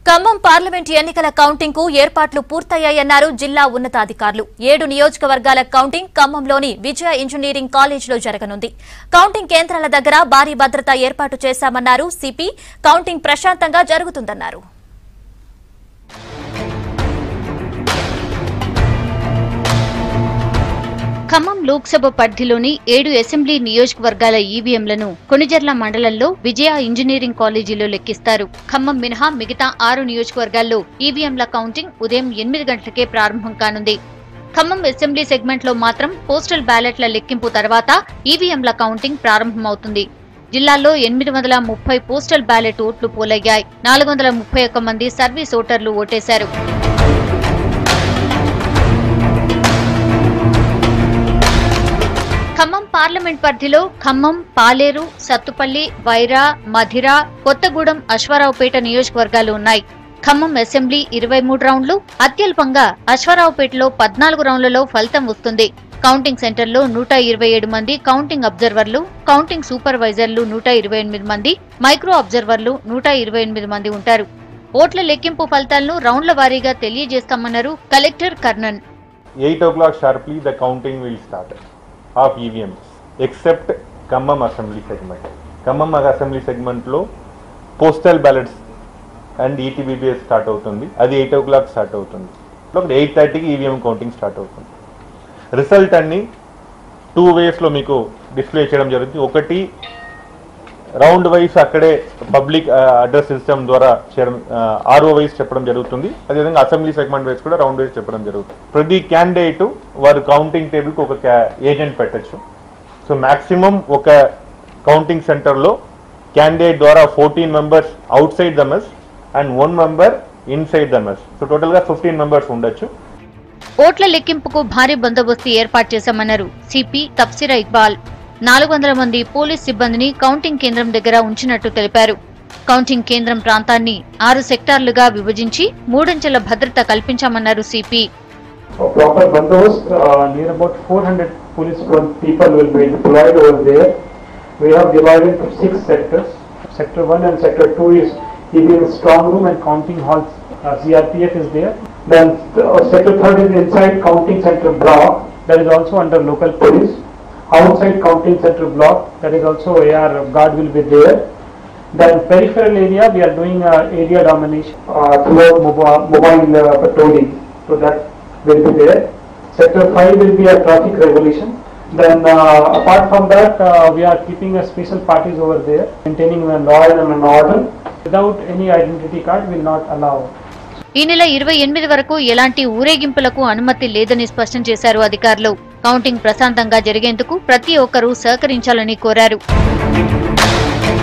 Khammam parliament ఎన్నికల counting కు ఏర్పాట్లు పూర్తయ్యాయన్నారు జిల్లా ఉన్నతాధికారులు. 7 నియోజకవర్గాల కౌంటింగ్ ఖమ్మంలోని విజయ ఇంజనీరింగ్ కాలేజీలో జరగనుంది. కౌంటింగ్ కేంద్రాల దగ్గర భారీ భద్రత ఏర్పాటు చేశామన్నారు సిపి. కౌంటింగ్ ప్రశాంతంగా జరుగుతుందన్నారు. ఖమ్మం లోక్సభ పరిధిలోని 7 అసెంబ్లీ నియోజకవర్గాల ఈవీఎంలను కొణిజర్ల మండలంలో విజయ ఇంజనీరింగ్ కాలేజీలో లెక్కిస్తారు. ఖమ్మం మినహా మిగతా 6 నియోజకవర్గాల్లో ఈవీఎంల కౌంటింగ్ ఉదయం 8 గంటలకే ప్రారంభం కానుంది. ఖమ్మం అసెంబ్లీ సెగ్మెంట్ లో మాత్రం పోస్టల్ బ్యాలెట్ల లెక్కింపు తర్వాత ఈవీఎంల కౌంటింగ్ ప్రారంభమవుతుంది. జిల్లాలో 830 పోస్టల్ బ్యాలెట్ ఓట్లు పోలయ్యాయి. 431 మంది సర్వీస్ ఓటర్లు ఓటేశారు. ఖమ్మం పార్లమెంట్ పరిధిలో ఖమ్మం, పాలేరు, సత్తుపల్లి, వైరా, మధిర, కొత్తగూడెం, అశ్వారావుపేట నియోజకవర్గాలు ఉన్నాయి. ఖమ్మం అసెంబ్లీ 23 రౌండ్లు, అత్యల్పంగా అశ్వారావుపేటలో 14 రౌండ్లలో ఫలితం వస్తుంది. కౌంటింగ్ సెంటర్లో 127 మంది కౌంటింగ్ అబ్జర్వర్లు, కౌంటింగ్ సూపర్వైజర్లు 128 మంది, మైక్రో అబ్జర్వర్లు 128 మంది ఉంటారు. ఓట్ల లెక్కింపు ఫలితాలను రౌండ్ల వారీగా తెలియజేస్తామన్నారు collector Karnan. 8 o'clock sharply the counting will start of EVMs except Khammam assembly segment. Khammam assembly segment lo postal ballots and ETBBS start అవుతుంది. అది 8 o'clock స్టార్ట్ అవుతుంది. 8:30కి EVM కౌంటింగ్ స్టార్ట్ అవుతుంది. రిజల్ట్ అన్ని 2 ways లో మీకు డిస్ప్లే చేయడం జరుగుతుంది. ఒకటి రౌండ్ వైస్ అక్కడే పబ్లిక్ అడ్రస్ సిస్టమ్ ద్వారా ఆర్ఓ వైస్ చెప్పడం జరుగుతుంది. అదేవిధంగా అసెంబ్లీ సెగ్మెంట్ వైస్ కూడా రౌండ్ వైస్ చెప్పడం జరుగుతుంది. ప్రతి క్యాండిడేట్ వారు కౌంటింగ్ టేబుల్కి ఒక ఏజెంట్ పెట్టచ్చు. సో మాక్సిమం ఒక కౌంటింగ్ సెంటర్లో క్యాండిడేట్ ద్వారా 14 members outside the mess and 1 member inside the mess. So టోటల్గా 15 మెంబర్స్ ఉండొచ్చు. ఓట్ల లెక్కింపుకు భారీ బందోబస్తు ఏర్పాటు చేశామన్నారు సిపి తఫ్సీరా ఇక్బాల్. 400 మంది పోలీస్ సిబ్బందిని కౌంటింగ్ కేంద్రం దగ్గర ఉంచినట్టు తెలిపారు. కౌంటింగ్ కేంద్రం ప్రాంతాన్ని 6 సెక్టార్లుగా విభజించి 3 అంచెల భద్రత కల్పించామన్నారు CP. Proper bandobast, near about 400 police people will be deployed over there. We have divided into 6 sectors. Sector 1 and Sector 2 is EVM strong room and counting halls. CRPF is there. Then Sector 3 is inside counting center block. That is also under local police. Outside counting center block, that is also AR guard will be there. Then peripheral area, we are doing area domination throughout mobile patrolling. So that will be there. Sector 5 will be a traffic regulation. Then apart from that, we are keeping a special parties over there, maintaining law and order. Without any identity card, will not allow. ఈ నెల 28 వరకు ఎలాంటి ఊరేగింపులకు అనుమతి లేదని స్పష్టం చేశారు అధికారులు. Counting ప్రశాంతంగా జరిగేందుకు ప్రతి ఒక్కరూ సహకరించాలని కోరారు.